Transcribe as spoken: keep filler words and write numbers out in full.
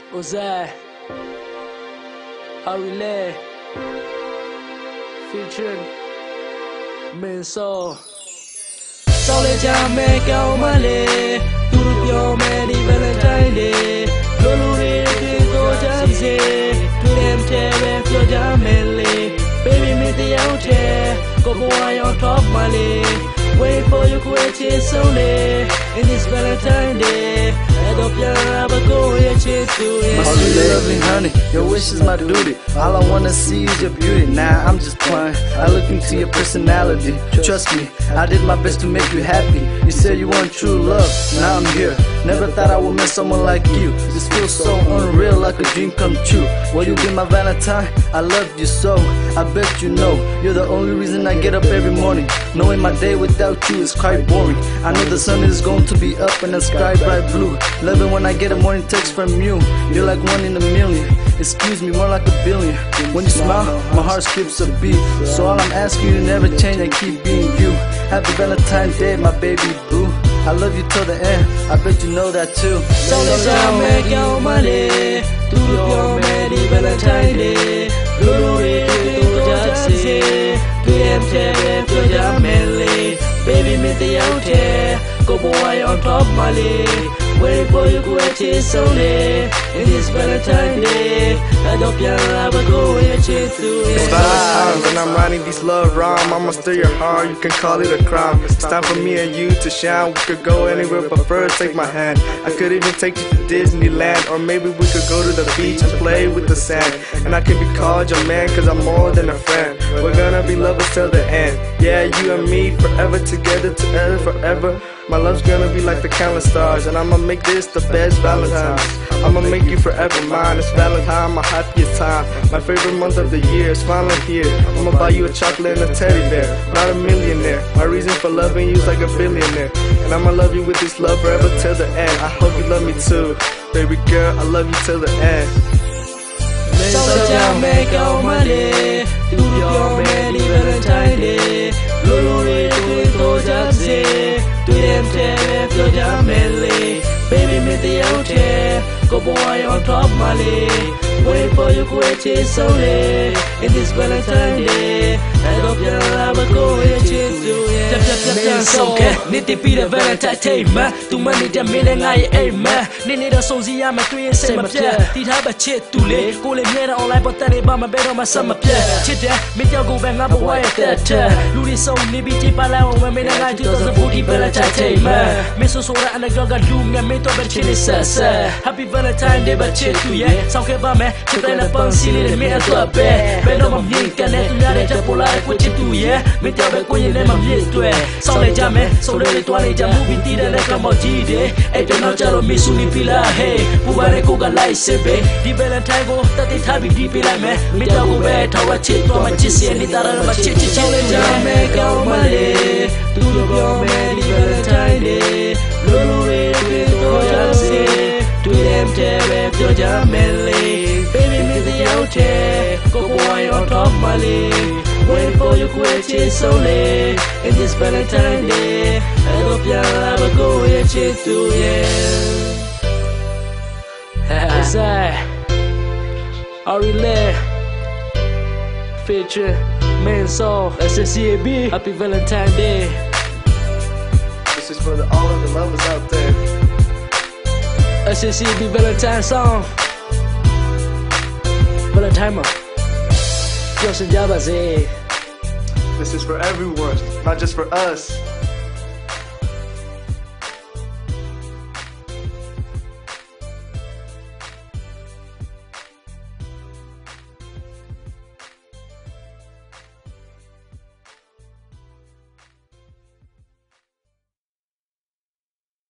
Ozai, Arile, featuring Menso. Solid jam make out my lay, to your many Valentine Day. Lulu read go jam say, to them tell if you're jamily. Baby, meet the out here, go boy on top my lay. Wait for your quitches only in this Valentine Day. I hope you're ever going to it. All you lovely honey, your wish is my duty. All I wanna see is your beauty. Nah, I'm just playing. I look into your personality. Trust me, I did my best to make you happy. You said you want true love, now I'm here. Never thought I would meet someone like you. This feels so unreal, like a dream come true. Will you be my Valentine? I love you so. I bet you know you're the only reason I get up every morning. Knowing my day without you is quite boring. I know the sun is going to be up and the sky bright blue. Love it when I get a morning text from you. You're like one in a million. Excuse me, more like a billion. When you smile, my heart skips a beat. So all I'm asking you to never change and keep being you. Happy Valentine's Day, my baby boo. I love you till the end, I bet you know that too. So let's make your money to your many Valentine Day. Glory to just say, to them tell to your melly. Baby, meet the out here, go boy on top my lay. Wait for you quitches only in this Valentine Day. I hope you'll ever go and chase through it. It's Valentine's and I'm writing these love rhymes. I'ma steal your heart, you can call it a crime. It's time for me and you to shine. We could go anywhere but first take my hand. I could even take you to Disneyland, or maybe we could go to the beach and play with the sand. And I can be called your man cause I'm more than a friend. We're gonna be lovers till the end. Yeah, you and me forever together, together forever. My love's gonna be like the countless stars, and I'ma make this the best Valentine's. I'ma make you forever mine. It's Valentine, my happiest time. My favorite month of the year is finally here. I'ma buy you a chocolate and a teddy bear. Not a millionaire, my reason for loving you is like a billionaire. And I'ma love you with this love forever till the end. I hope you love me too, baby girl, I love you till the end. So let's make our money to your many Valentine Day. Glory to go just say, to them tell if you're jamily. Baby, meet the out here, go boy on top my lay. Wait for your quitches only in this Valentine Day. I hope you'll ever go and chase through it. So good, need to be the Valentine Day, man. Too many the meaning I aim, man. Need a song, I'm a three and say my pier. Did have a chit too late. Go in here online, but then about my bed on my summer pier. Chit there, meet your go back up a white that. Ludi song, maybe tip allow when made a night two thousand forty Valentine Day, man. Miss Sora and a girl got doom and made of a chili sass. Happy Valentine Day, but chit to ye. So about me, chip and a pun silly, me as well, bear. But no, I'm Nick and let you pull out what you do, yeah. Meet your back when you name of it to it. So let jam it, so let it one age and movie theater like a motide. I don't know, Jaro Missuni Pila, hey, Puvare Kuga Lai Sebe. The Valentine go, that it have deep in me. Meet your go back, how I chit, how much is any that I'm a chit, challenge, I make our money to your many Valentine Day. Glory to go say, to them tell if you're jamily. Baby, meet the out here, go boy on top my lay. Wait for your quitches only in this Valentine Day. I hope you'll ever go and chase through it. Ozai, Arile, featuring Menso, S S C A B. Happy Valentine Day. This is for the, all of the lovers out there. S S C A B Valentine song. Valentine. This is for everyone, not just for us.